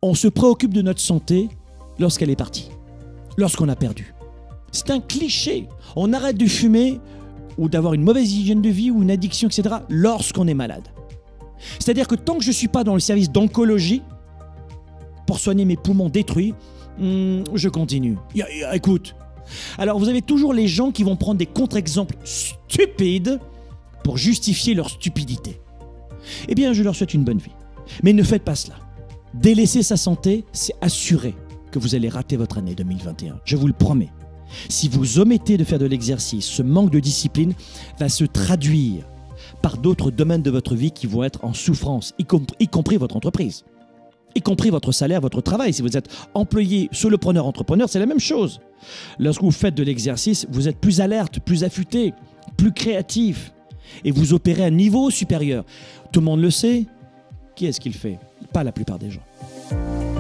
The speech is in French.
On se préoccupe de notre santé lorsqu'elle est partie, lorsqu'on a perdu. C'est un cliché. On arrête de fumer ou d'avoir une mauvaise hygiène de vie ou une addiction, etc. lorsqu'on est malade. C'est-à-dire que tant que je ne suis pas dans le service d'oncologie pour soigner mes poumons détruits, je continue. Écoute, alors vous avez toujours les gens qui vont prendre des contre-exemples stupides pour justifier leur stupidité. Eh bien, je leur souhaite une bonne vie. Mais ne faites pas cela. Délaisser sa santé, c'est assurer que vous allez rater votre année 2021. Je vous le promets. Si vous omettez de faire de l'exercice, ce manque de discipline va se traduire par d'autres domaines de votre vie qui vont être en souffrance, y compris votre entreprise, y compris votre salaire, votre travail. Si vous êtes employé, solopreneur, entrepreneur, c'est la même chose. Lorsque vous faites de l'exercice, vous êtes plus alerte, plus affûté, plus créatif et vous opérez à un niveau supérieur. Tout le monde le sait. Qui est-ce qui le fait? Pas la plupart des gens.